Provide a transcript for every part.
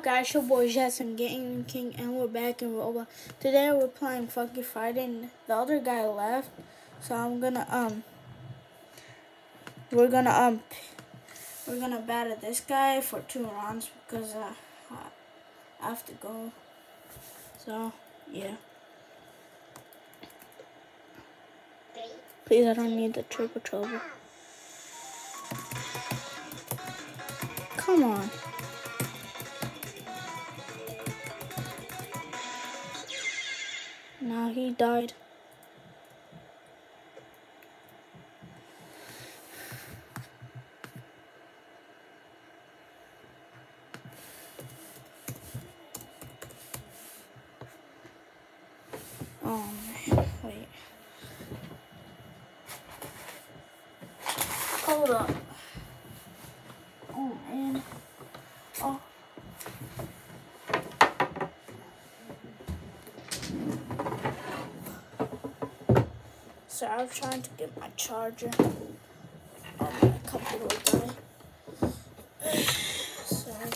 guys, your boy Jason Gaming King, and we're back in Roblox. Today we're playing Funky Friday, and the other guy left, so we're gonna battle this guy for 2 rounds because I have to go. So yeah. Please, I don't need the triple trouble. Come on. Now he died. Oh man, wait. Hold up. Oh man. Oh. So I'm trying to get my charger. Oh, my computer will die. Sorry.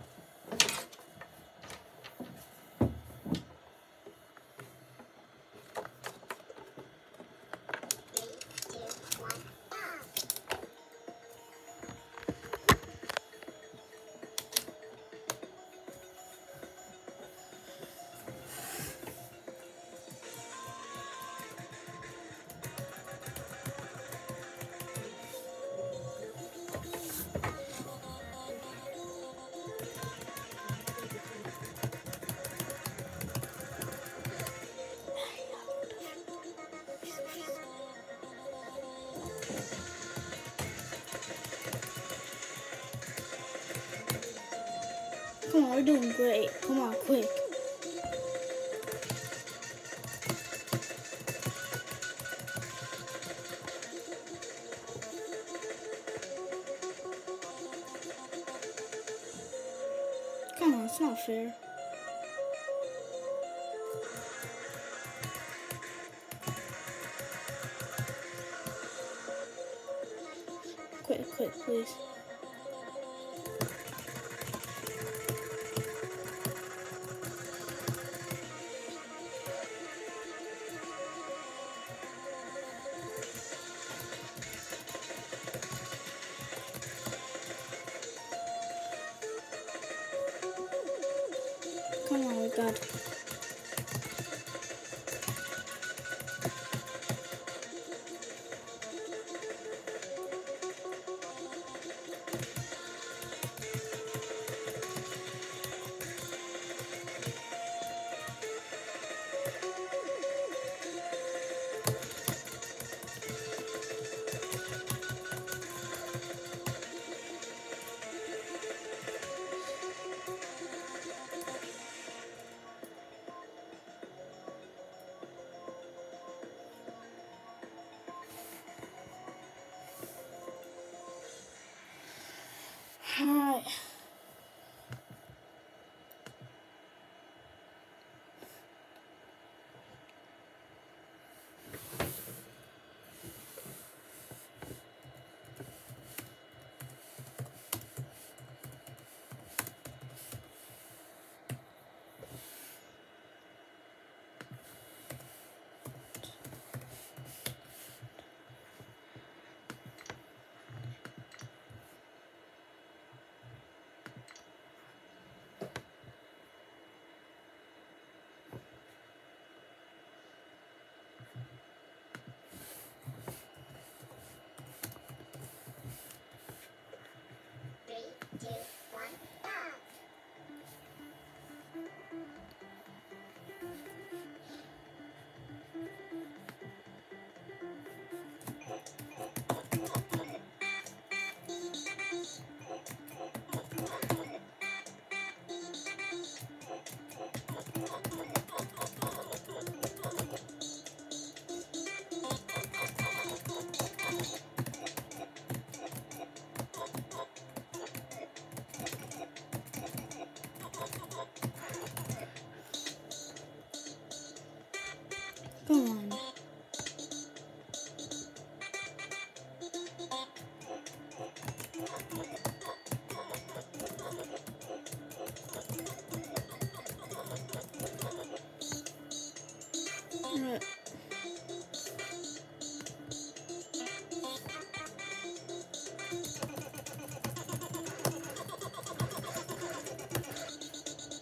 Come on, we're doing great. Come on, quick. Come on, it's not fair. Quick, please. Come on, we got it. Alright.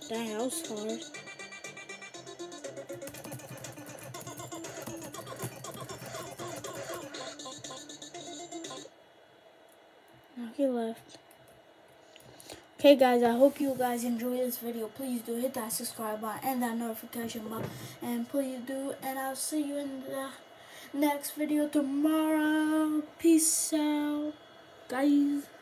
Dang, that was hard. No, he left. Okay guys, I hope you guys enjoyed this video. Please do hit that subscribe button and that notification button. And please do, and I'll see you in the next video tomorrow. Peace out, guys.